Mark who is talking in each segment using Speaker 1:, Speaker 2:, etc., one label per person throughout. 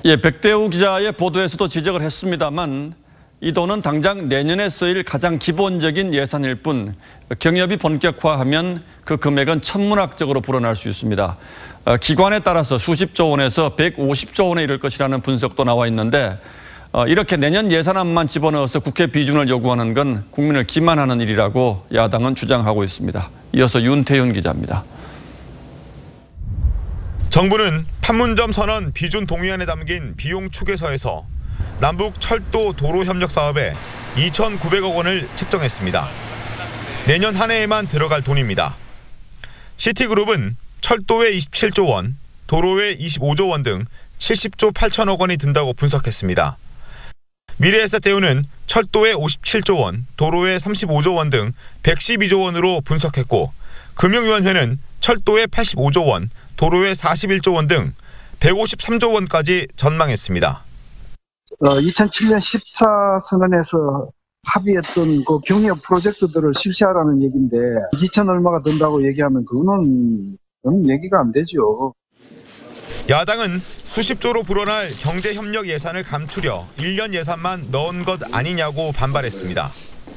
Speaker 1: 예, 백대우 기자의 보도에서도 지적을 했습니다만 이 돈은 당장 내년에 쓰일 가장 기본적인 예산일 뿐 경협이 본격화하면 그 금액은 천문학적으로 불어날 수 있습니다. 기관에 따라서 수십조 원에서 150조 원에 이를 것이라는 분석도 나와 있는데 이렇게 내년 예산안만 집어넣어서 국회 비준을 요구하는 건 국민을 기만하는 일이라고 야당은 주장하고 있습니다. 이어서 윤태윤 기자입니다.
Speaker 2: 정부는 판문점 선언 비준 동의안에 담긴 비용 추계서에서 남북 철도 도로 협력 사업에 2,900억 원을 책정했습니다. 내년 한 해에만 들어갈 돈입니다. 시티그룹은 철도에 27조 원, 도로에 25조 원 등 70조 8천억 원이 든다고 분석했습니다. 미래에셋대우는 철도에 57조 원, 도로에 35조 원 등 112조 원으로 분석했고 금융위원회는 철도에 85조 원, 도로에 41조 원 등 153조 원까지 전망했습니다.
Speaker 3: 2007년 14선언에서 합의했던 그 경협 프로젝트들을 실시하라는 얘기인데 2천 얼마가 든다고 얘기하면 그건 얘기가 안 되죠.
Speaker 2: 야당은 수십조로 불어날 경제협력 예산을 감추려 1년 예산만 넣은 것 아니냐고 반발했습니다.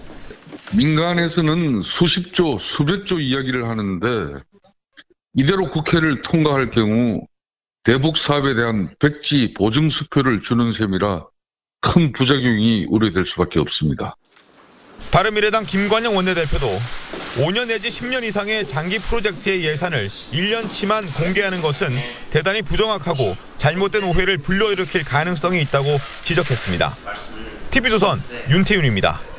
Speaker 4: 민간에서는 수십조, 수백조 이야기를 하는데 이대로 국회를 통과할 경우 대북 사업에 대한 백지 보증 수표를 주는 셈이라 큰 부작용이 우려될 수밖에 없습니다.
Speaker 2: 바른미래당 김관영 원내대표도 5년 내지 10년 이상의 장기 프로젝트의 예산을 1년치만 공개하는 것은 대단히 부정확하고 잘못된 오해를 불러일으킬 가능성이 있다고 지적했습니다. TV조선 윤태윤입니다.